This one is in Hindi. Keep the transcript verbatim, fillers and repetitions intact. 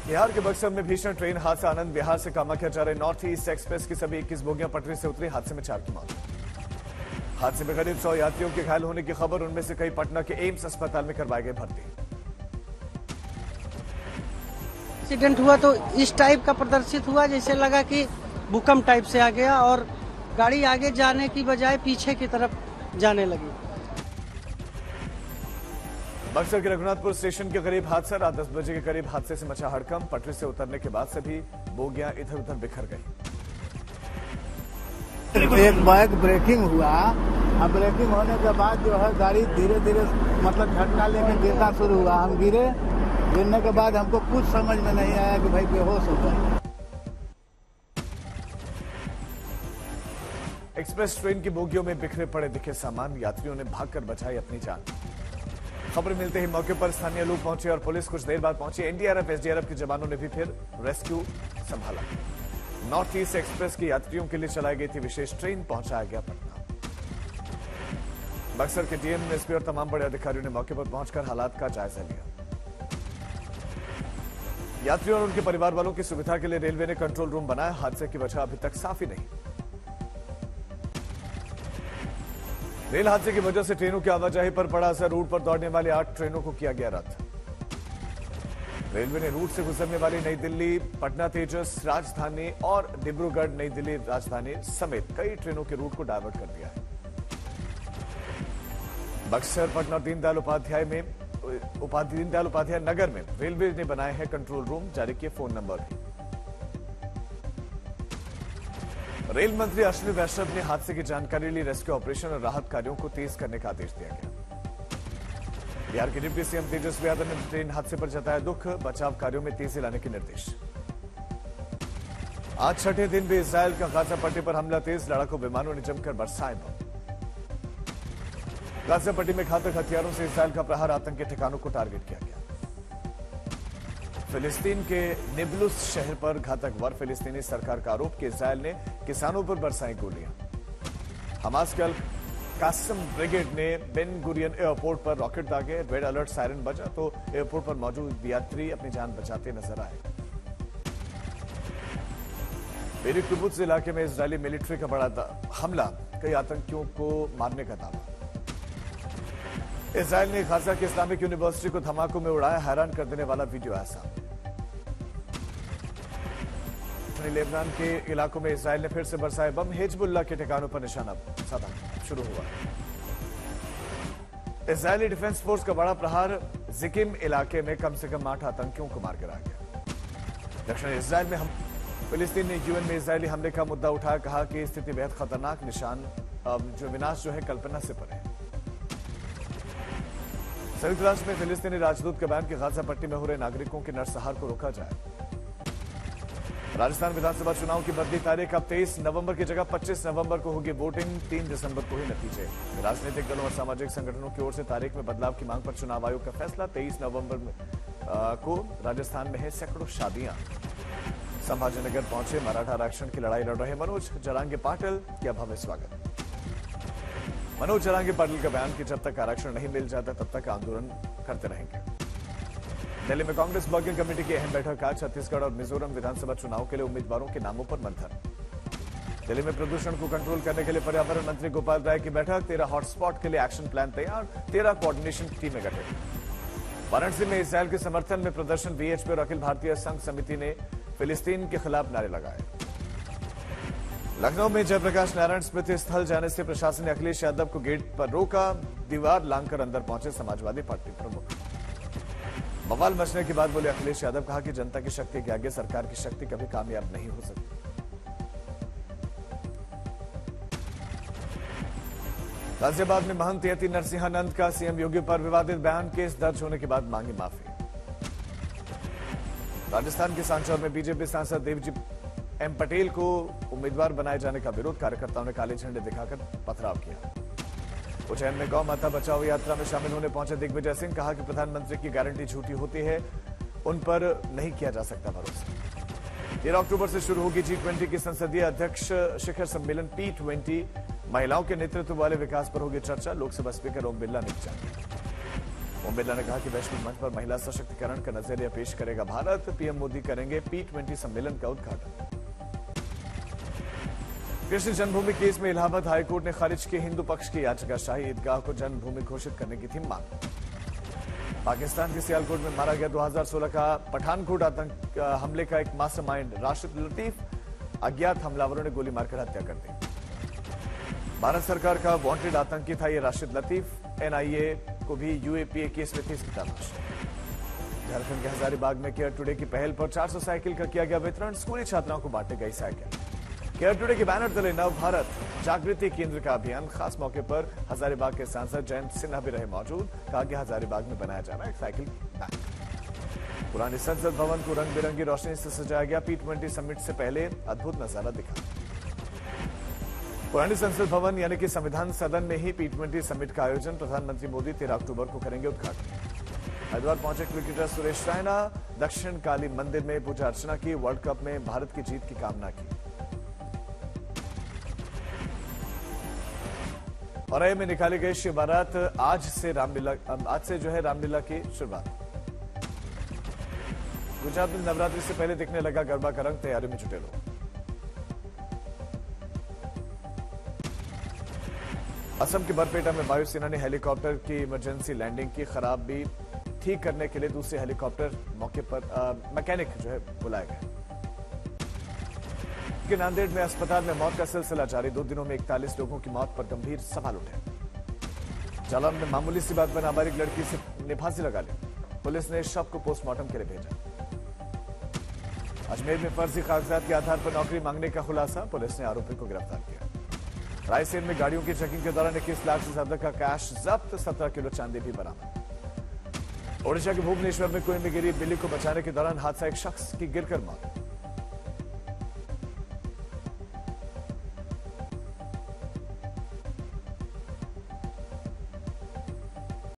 बिहार के बक्सर में भीषण ट्रेन हादसा। आनंद विहार से कामाख्या जा रहे नॉर्थ ईस्ट एक्सप्रेस की सभी इक्कीस बोगियां पटरी से उतरी। हादसे में चार की मौत। हादसे में करीब सौ यात्रियों के घायल होने की खबर। उनमें से कई पटना के एम्स अस्पताल में करवाए गए भर्ती। एक्सीडेंट हुआ तो इस टाइप का प्रदर्शित हुआ, जैसे लगा कि भूकंप टाइप से आ गया और गाड़ी आगे जाने की बजाय पीछे की तरफ जाने लगी। बक्सर के रघुनाथपुर स्टेशन के करीब हादसा। रात दस बजे के करीब हादसे से मचा हड़कंप। पटरी से उतरने के बाद से भी बोगियां इधर उधर बिखर गई। एक बाइक ब्रेकिंग हुआ और ब्रेकिंग होने के बाद जो है गाड़ी धीरे धीरे मतलब झटका लेके गिरना शुरू हुआ। हम गिरे, गिरने के बाद हमको कुछ समझ में नहीं आया कि भाई बेहोश हो गए। एक्सप्रेस ट्रेन की बोगियों में बिखरे पड़े दिखे सामान। यात्रियों ने भागकर बचाई अपनी जान। खबर मिलते ही मौके पर स्थानीय लोग पहुंचे और पुलिस कुछ देर बाद पहुंची। एनडीआरएफ एसडीआरएफ के जवानों ने भी फिर रेस्क्यू संभाला। नॉर्थ ईस्ट एक्सप्रेस के यात्रियों के लिए चलाई गई थी विशेष ट्रेन। पहुंचाया गया पटना। बक्सर के डीएम, एसपी और तमाम बड़े अधिकारियों ने मौके पर पहुंचकर हालात का जायजा लिया। यात्रियों और उनके परिवार वालों की सुविधा के लिए रेलवे ने कंट्रोल रूम बनाया। हादसे की वजह अभी तक साफ ही नहीं। रेल हादसे की वजह से ट्रेनों की आवाजाही पर पड़ा असर। रूट पर दौड़ने वाली आठ ट्रेनों को किया गया रद्द। रेलवे ने रूट से गुजरने वाली नई दिल्ली पटना तेजस राजधानी और डिब्रूगढ़ नई दिल्ली राजधानी समेत कई ट्रेनों के रूट को डायवर्ट कर दिया है। बक्सर पटना दीनदयाल उपाध्याय में दीनदयाल उपाध्याय नगर में रेलवे ने बनाए हैं कंट्रोल रूम। जारी किए फोन नंबर भी। रेल मंत्री अश्विनी वैष्णव ने हादसे की जानकारी ली। रेस्क्यू ऑपरेशन और राहत कार्यों को तेज करने का आदेश दिया गया। बिहार के डिप्टी सीएम तेजस्वी यादव ने ट्रेन हादसे पर जताया दुख। बचाव कार्यों में तेजी लाने के निर्देश। आज छठे दिन भी इस्राएल का गाजा पट्टी पर हमला तेज। लड़ाकू विमानों ने जमकर बरसाए बम। गाजा पट्टी में घातक हथियारों से इस्राएल का प्रहार। आतंकी ठिकानों को टारगेट किया गया। फिलिस्तीन के नेबलुस शहर पर घातक वार। फिलिस्तीनी सरकार का आरोप कि इस्राएल ने किसानों पर बरसाई गोलियां। हमास के अल कासम ब्रिगेड ने बेन गुरियन एयरपोर्ट पर रॉकेट दागे। रेड अलर्ट सायरन बजा तो एयरपोर्ट पर मौजूद यात्री अपनी जान बचाते नजर आए। बेरी किबुत्ज इलाके में इजरायली मिलिट्री का बड़ा हमला। कई आतंकियों को मारने का दावा। इजरायल ने गाजा की इस्लामिक यूनिवर्सिटी को धमाकों में उड़ाया। हैरान कर देने वाला वीडियो ऐसा। लेबनान के इलाकों में इजरायल ने फिर से बरसाए बम। हिजबुल्लाह के ठिकानों पर निशाना साधा शुरू हुआ। इजरायली डिफेंस फोर्स का बड़ा प्रहार। जिकिम इलाके में कम से कम आठ आतंकियों को मार गिराया गया। दक्षिण इजरायल में हम फिलिस्तीन ने यूएन में इजरायली हमले का मुद्दा उठाया। कहा कि स्थिति बेहद खतरनाक। निशान जो विनाश जो है कल्पना से परे है। संयुक्त राष्ट्र में फिलिस्तीनी राजदूत के बयान कि गाजा पट्टी में हो रहे नागरिकों के नरसंहार को रोका जाए। राजस्थान विधानसभा चुनाव की बदली तारीख। अब तेईस नवंबर की जगह पच्चीस नवंबर को होगी वोटिंग। तीन दिसंबर को ही नतीजे। राजनीतिक दलों और सामाजिक संगठनों की ओर से तारीख में बदलाव की मांग पर चुनाव आयोग का फैसला। तेईस नवंबर को राजस्थान में है सैकड़ों शादियां। संभाजीनगर पहुंचे मराठा आरक्षण की लड़ाई लड़ रहे मनोज जरांगे पाटिल। किया भव्य स्वागत। मनोज जरांगे पाटिल का बयान कि जब तक आरक्षण नहीं मिल जाता तब तक आंदोलन करते रहेंगे। दिल्ली में कांग्रेस वर्किंग कमेटी की अहम बैठक आज। छत्तीसगढ़ और मिजोरम विधानसभा चुनाव के लिए उम्मीदवारों के नामों पर मंथन। दिल्ली में प्रदूषण को कंट्रोल करने के लिए पर्यावरण मंत्री गोपाल राय की बैठक। तेरह हॉटस्पॉट के लिए एक्शन प्लान तैयार। तेरह कोऑर्डिनेशन टीमें गठित। वाराणसी में इजरायल के समर्थन में प्रदर्शन। वीएचपी और अखिल भारतीय संघ समिति ने फिलिस्तीन के खिलाफ नारे लगाए। लखनऊ में जयप्रकाश नारायण स्मृति स्थल जाने से प्रशासन ने अखिलेश यादव को गेट पर रोका। दीवार लांघकर अंदर पहुंचे समाजवादी पार्टी प्रमुख। बवाल मचने के बाद बोले अखिलेश यादव। कहा कि जनता की शक्ति के आगे सरकार की शक्ति कभी कामयाब नहीं हो सकती। गाजियाबाद में महंत यति नरसिंहानंद का सीएम योगी पर विवादित बयान। केस दर्ज होने के बाद मांगी माफी। राजस्थान के सांचौर में बीजेपी सांसद देवजी एम पटेल को उम्मीदवार बनाए जाने का विरोध। कार्यकर्ताओं ने काले झंडे दिखाकर पथराव किया। उज्जैन में गौ माता बचाओ यात्रा में शामिल होने पहुंचे दिग्विजय सिंह। कहा कि प्रधानमंत्री की गारंटी झूठी होती है, उन पर नहीं किया जा सकता भरोसा। तेरह अक्टूबर से शुरू होगी जी ट्वेंटी की संसदीय अध्यक्ष शिखर सम्मेलन टी ट्वेंटी। महिलाओं के नेतृत्व वाले विकास पर होगी चर्चा। लोकसभा स्पीकर ओम बिरला ने ओम बिरला ने कहा कि वैश्विक मंच पर महिला सशक्तिकरण का नजरिया पेश करेगा भारत। पीएम मोदी करेंगे पी ट्वेंटी सम्मेलन का उद्घाटन। कृष्ण जन्मभूमि केस में इलाहाबाद हाईकोर्ट ने खारिज की हिंदू पक्ष की याचिका। शाही ईदगाह को जन्मभूमि घोषित करने की थी मांग। पाकिस्तान के सियालकोट में मारा गया दो हज़ार सोलह का पठानकोट आतंक हमले का एक मास्टरमाइंड राशिद लतीफ। अज्ञात हमलावरों ने गोली मारकर हत्या कर दी। भारत सरकार का वांटेड आतंकी था ये राशिद लतीफ। एनआईए को भी यूएपीए केस में थी इसकी तलाश। झारखंड के हजारीबाग में केयर टुडे की पहल पर चार सौ साइकिल का किया गया वितरण। स्कूली छात्राओं को बांटे गई साइकिल। केयर टुडे के बैनर तले नव भारत जागृति केंद्र का अभियान। खास मौके पर हजारीबाग के सांसद जयंत सिन्हा भी रहे मौजूद। कहा कि हजारीबाग में बनाया जा रहा है एक साइकिल बैंक। पुरानी संसद भवन को रंग बिरंगी रोशनी से सजाया गया। पी ट्वेंटी समिट से पहले अद्भुत नजारा दिखा। पुरानी संसद भवन यानी कि संविधान सदन में ही पी ट्वेंटी समिट का आयोजन। प्रधानमंत्री मोदी तेरह अक्टूबर को करेंगे उद्घाटन। हरिद्वार पहुंचे क्रिकेटर सुरेश रैना। दक्षिण काली मंदिर में पूजा अर्चना की। वर्ल्ड कप में भारत की जीत की कामना की। और में निकाली गई शिव बारात। आज से रामलीला आज से जो है रामलीला की शुरुआत। गुजरात में नवरात्रि से पहले दिखने लगा गरबा का रंग। तैयारी में जुटे लोग। असम के बरपेटा में वायुसेना ने हेलीकॉप्टर की इमरजेंसी लैंडिंग की। खराबी ठीक करने के लिए दूसरे हेलीकॉप्टर मौके पर आ, मैकेनिक जो है बुलाया गया। कि नांदेड़ में अस्पताल में मौत का सिलसिला जारी। दो दिनों में इकतालीस लोगों की मौत पर गंभीर सवाल उठे। जालौन में मामूली सी बात पर नाबालिग लड़की से ने फांसी लगा ली। पुलिस ने शव को पोस्टमार्टम के लिए भेजा। अजमेर में फर्जी कागजात के आधार पर नौकरी मांगने का खुलासा। पुलिस ने आरोपी को गिरफ्तार किया। रायसेन में गाड़ियों की चेकिंग के दौरान इक्कीस लाख से ज्यादा का कैश जब्त। सत्रह किलो चांदी भी बरामद। ओडिशा के भुवनेश्वर में कुएं में गिरी बिल्ली को बचाने के दौरान हादसा। एक शख्स की गिरकर मौत।